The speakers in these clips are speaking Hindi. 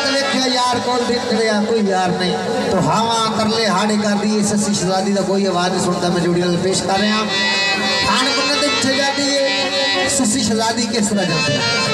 देखिया यार कौन देख रहा कोई यार नहीं तो हवा तरले हाड़े कर दी सस्सी शहजादी का कोई आवाज नहीं सुनता। मैं जोड़ी पेश कर रहा खान कुन्ने ते पिछे जाती है सस्सी शहजादी किस तरह जाती है।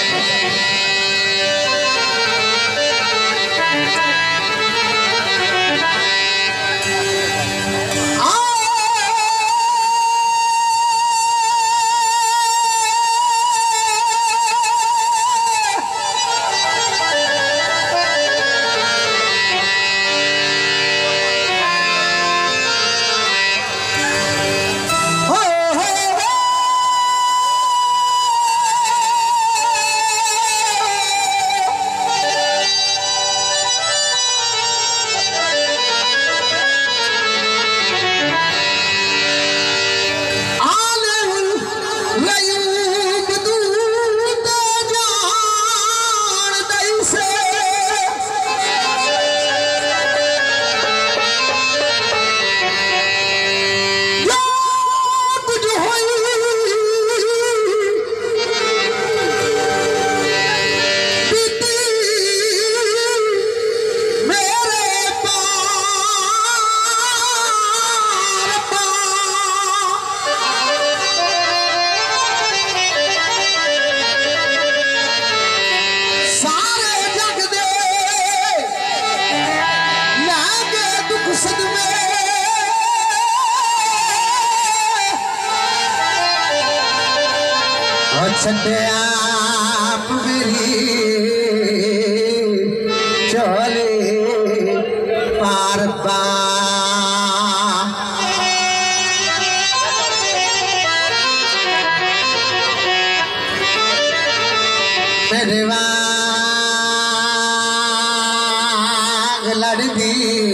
आप मेरी चले पार पा मेरे वाग लड़दी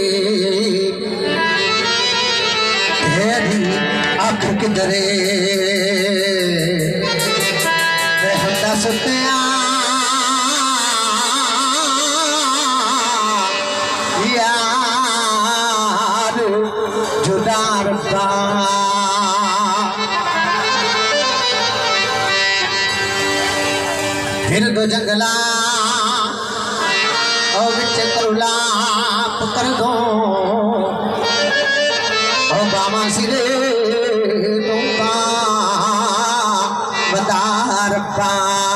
ढेरी आप किधरे सत्या यार जुदार फिर दो जंगला और बिच करुला कर दो और बामा सिरे दूंगा बदार पा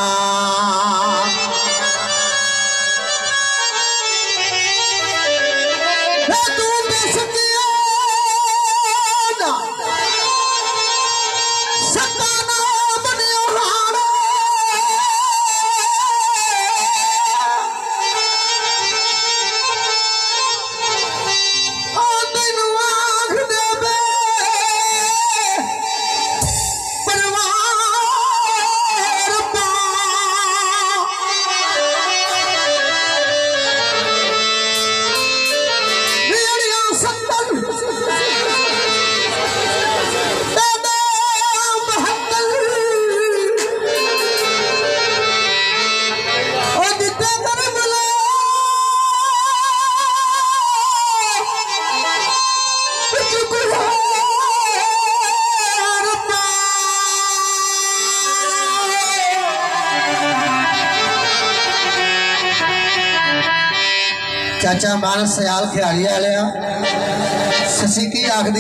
चाचा मानस सयाल खियाली वाले ससी की आखदी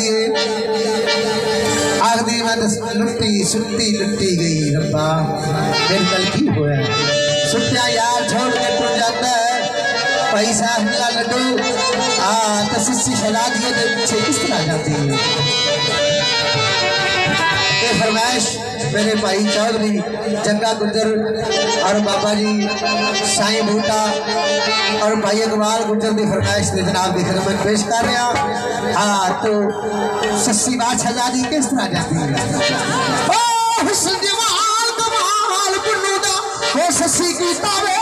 मैं लुट्टी सुट्टी लुट्टी गई रब्बा मेरे कल की होया सुट्टिया यार छोड़ के टूट जाता है पैसा मिला लड्डू तो ससी शहजादी के पीछे किस तरह जाती है। ये फरमाइश मेरे भाई चौधरी जग्गा गुजर और बाबा जी साईं बूटा और भाई इकबाल गुजर की फरमाइश ने जनाब की खिदमत पेश कर रहा। हाँ तो सस्सी बात शहजादी किस तरह जाती है सस्सी की तावे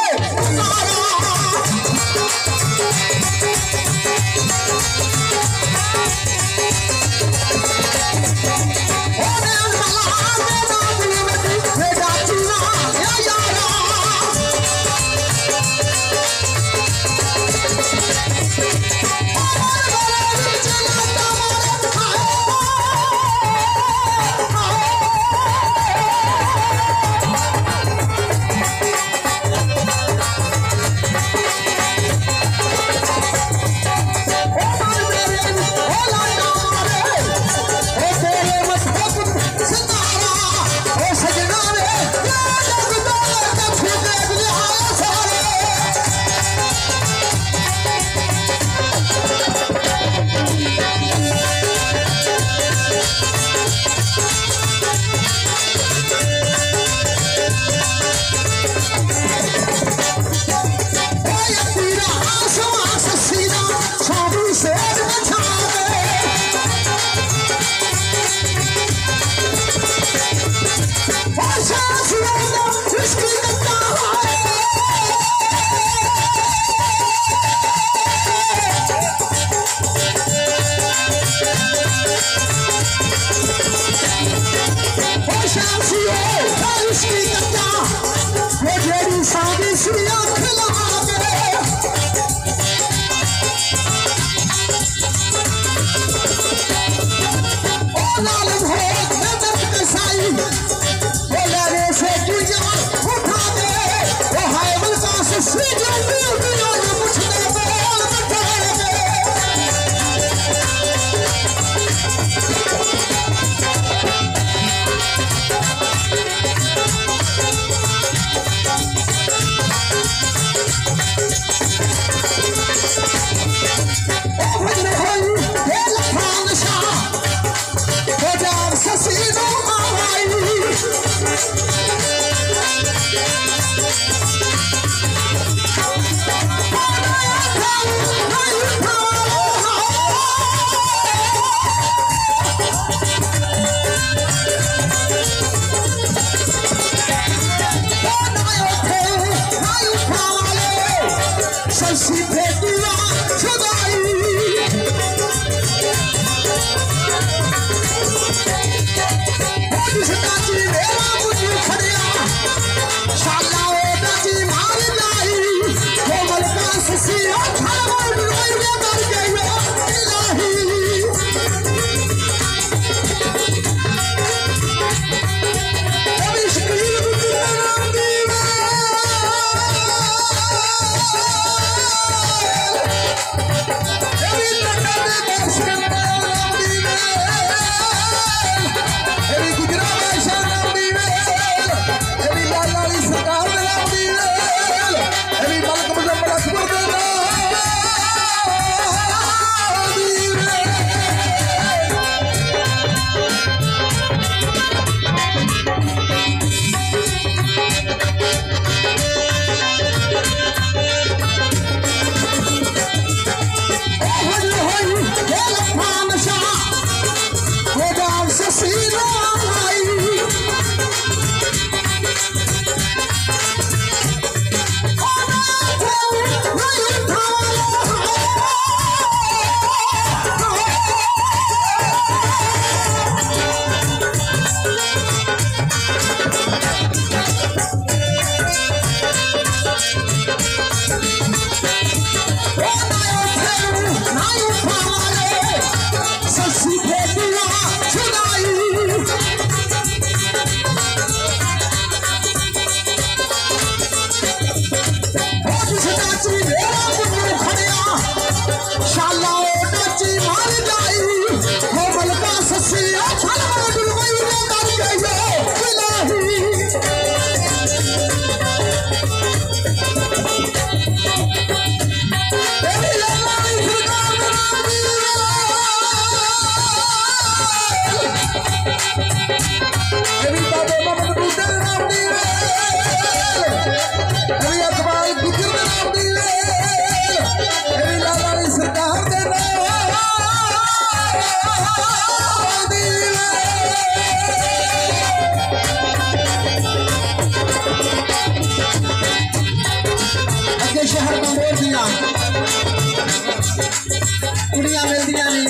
कुड़ियां मिलदियां ने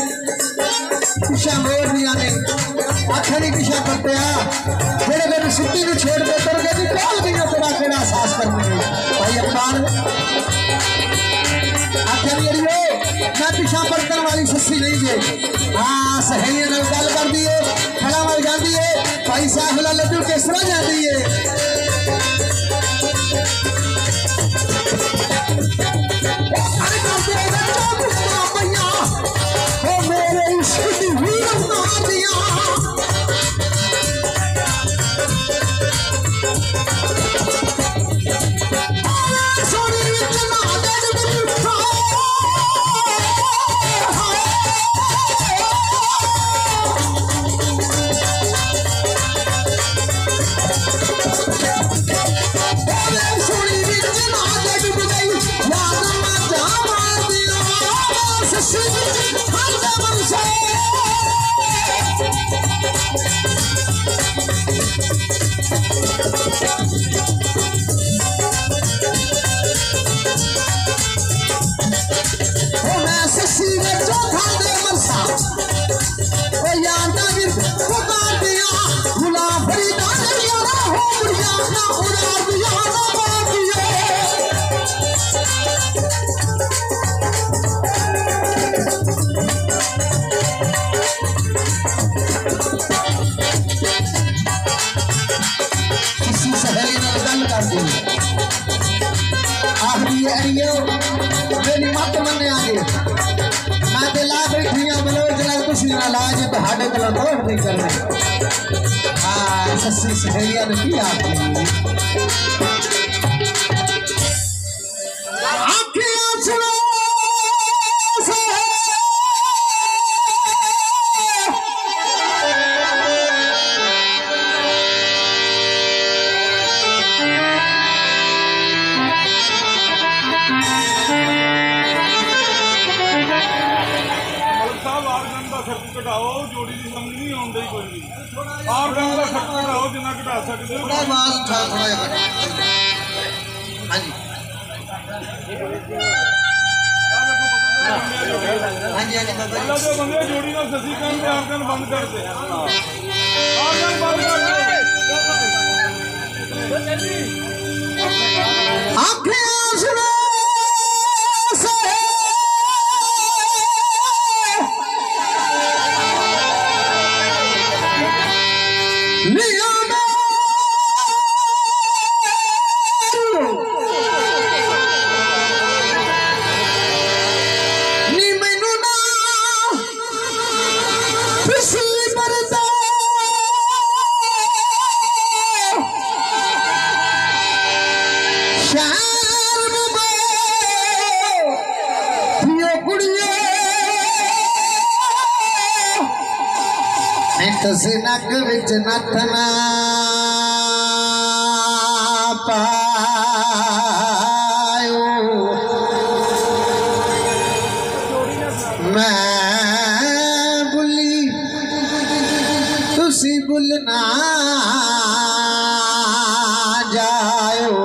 पिछा मोड़दियां ने आखा नहीं पिछा करते जेड़े मेरी सिद्धि को छेड़ दे कर गए कौन गई तेरा केड़ा एहसास करनी भाई अफगान आखा नहीं अड़ियो मैं पिछा बर्तन वाली सस्सी नहीं जे हाँ सहेलियां नाल गल करदी है खड़ा मल जाती है भाई साहब ला लड्डू किस तरह जाती है आखिरी अड़ियो मेरी मत मन्ने आगे मैं ते ला बैठी हां बलोच लग तुसी ना लाज ਤੁਹਾਡੇ ਕੋਲ ਤੋੜ नहीं करने हां सस्सी सहेलियां ने की आखी आखियां सुनो घटाओ जोड़ी की समझ नहीं आती कोई भी आप का खर्च घटाओ जिन्ना घटा सकते हो आवाज उठा थोड़ा हां जी हां जी अल्लाह दे बंदे जोड़ी ना ससी कान ते आर्गन बंद कर दे आर्गन बंद कर दे आंखें सुनो नक विच नथना पायो मैं बुली तुसी बुलना जायो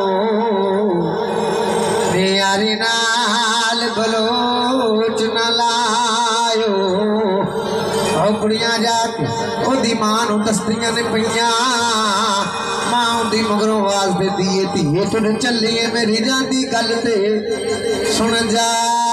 यारी नाल बलोच न लायो कुड़ियां जाके ओदी मां नूं दस्तियां ने पईयां मां ओदी मगरों आवाज देती है धीए तुन चलिए मेरी जांदी गल ते सुन जा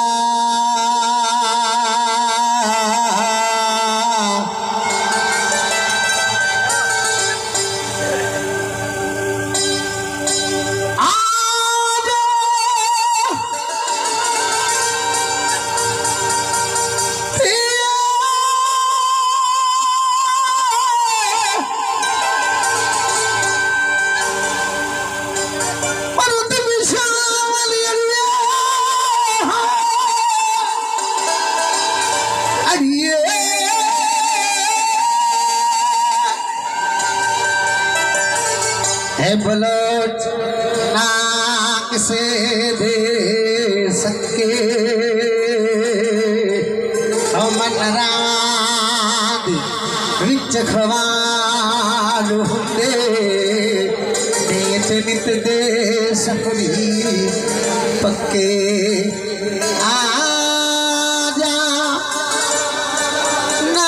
बलोच ना किसे दे सके मन राद विच खवाल हुंदे नेत नित दे सफरी पक्के आ जा ना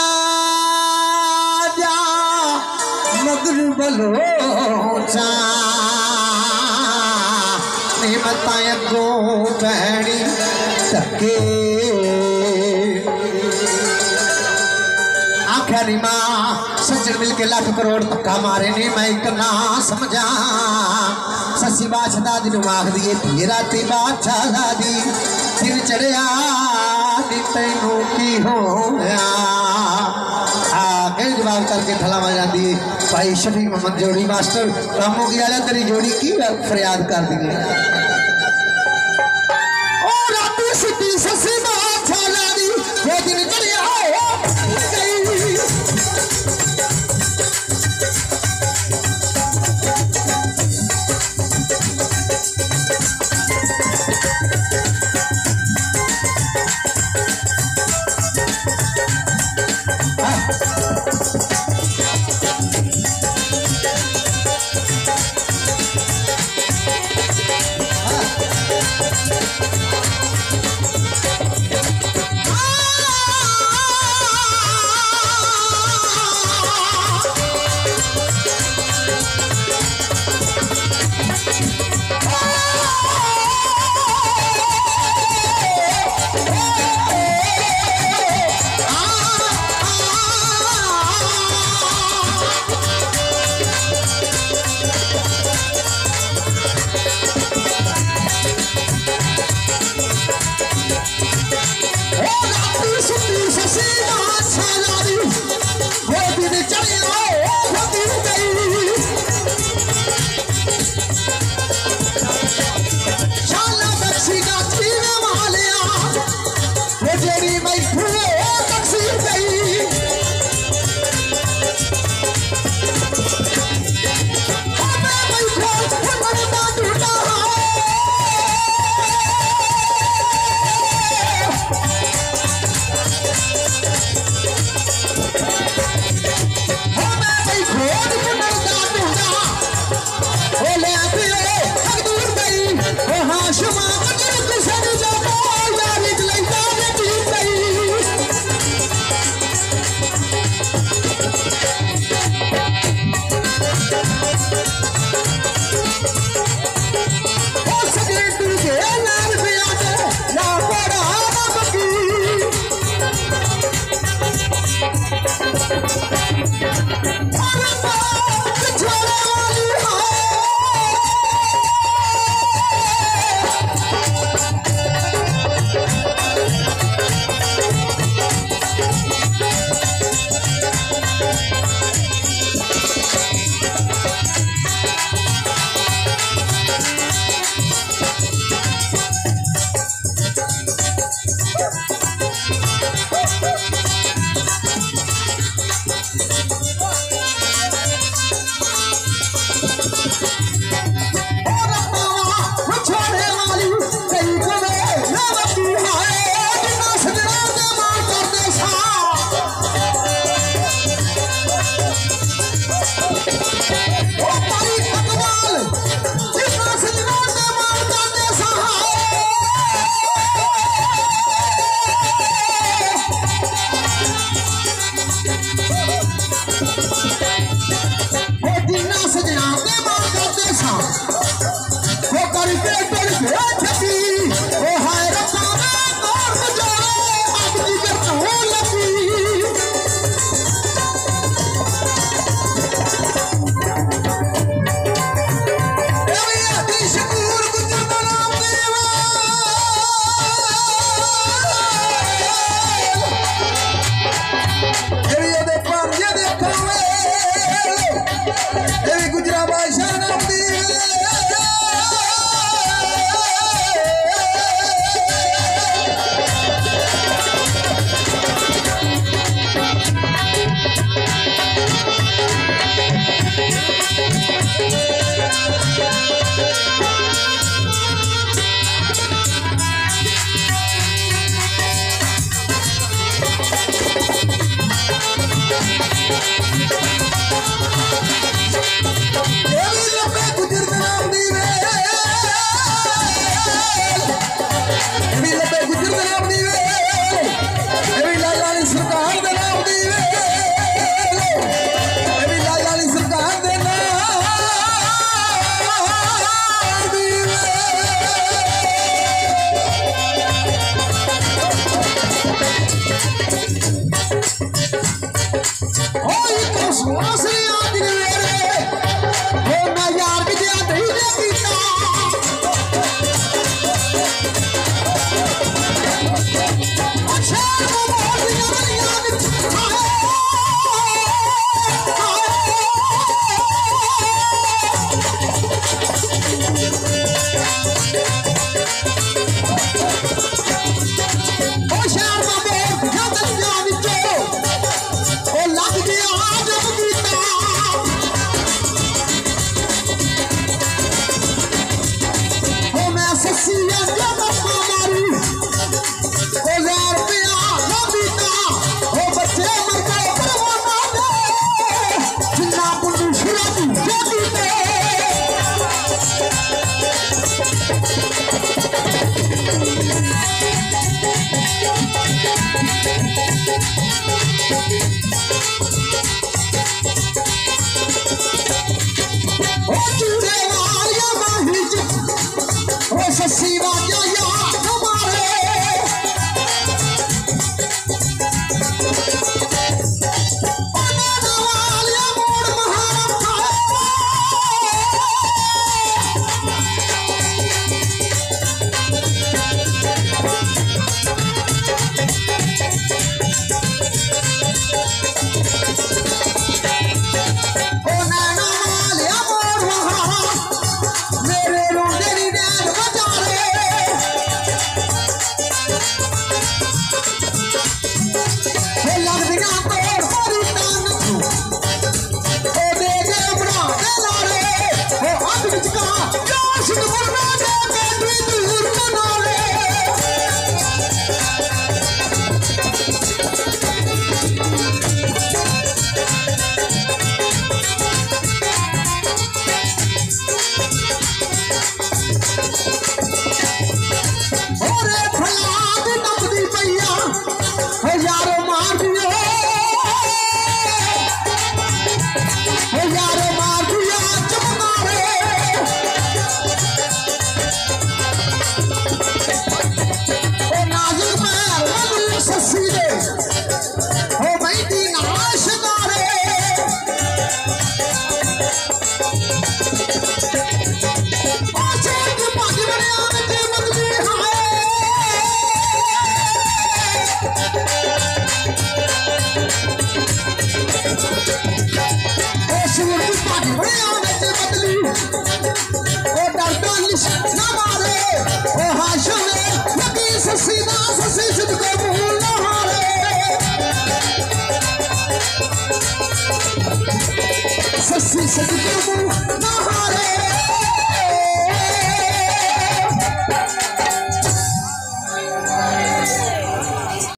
जा मगर बलोचा बताया गो बहनी तके आख्या नी मां सज्जन मिल के लाख करोड़ धक्का मारे ने मैं एक ना समझा ससी बादशाह दी आख दिए धी राती बादशाह दी दिन चढ़िया नी तैनू की होया जवाब करके थला मार जाती है भाई शफी मोहम्मद जोड़ी मास्टर रामोगी वाले तेरी जोड़ी की फरियाद कर दी है।